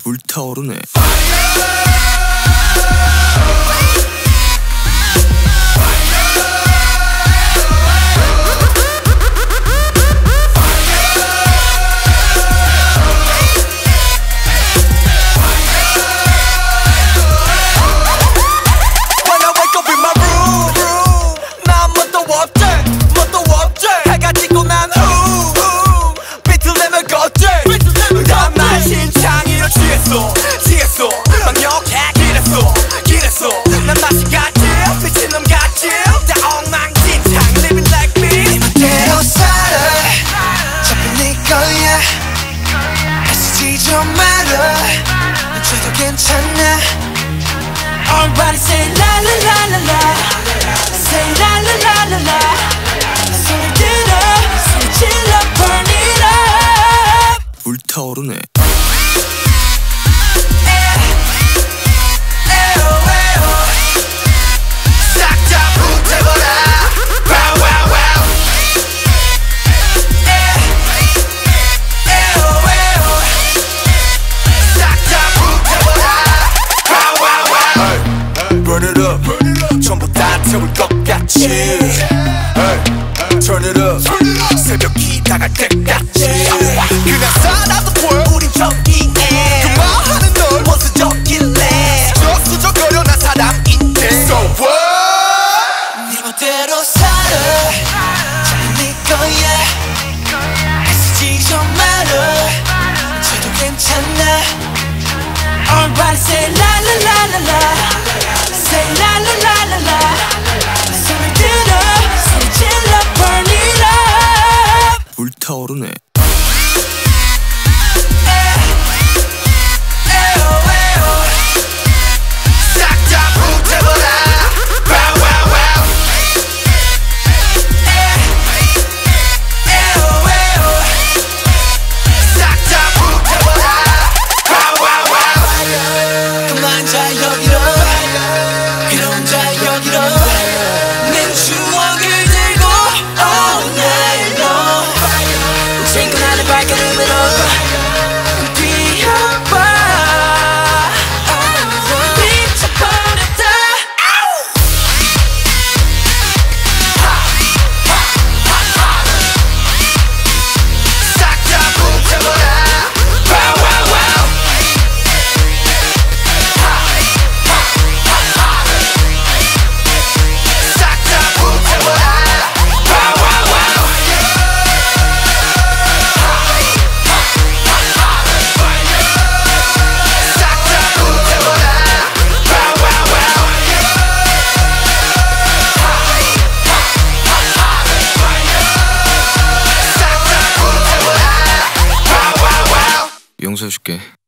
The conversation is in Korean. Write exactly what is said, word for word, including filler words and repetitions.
불타오르네. Everybody say la la la la la, say la la la la la. 소리 들어, 소리 질러, burn it up. 불타오르네. 전부 다 태울 것 같이 hey, turn it up 새벽이 다갈 때까지 그냥 살아도 보여 우린 저기에 그만하는 널 원수적일래 수저수저거려 난 사람인데 So what 네 멋대로 살아 잘 네 거야 애쓰지 좀 말아 저도 괜찮아 Everybody say la la la la la, say la la la la la. 소리 들어, 소리 질러, burn it up. 불타오르네. 싹 다 불태워라. Wow wow wow. 싹 다 불태워라. Wow wow wow. 그만 자 여기로 그런 자 여기로 내 추억을 들고 all night long 친구나는 발걸음으로 뛰어봐 미쳐버렸다 싹 다 불태워라. Wow wow wow. 싹 다 불태워라. Wow wow wow. 싹 다 불태워라. Wow wow wow. 싹 다 불태워라. Wow wow wow. 용서해줄게.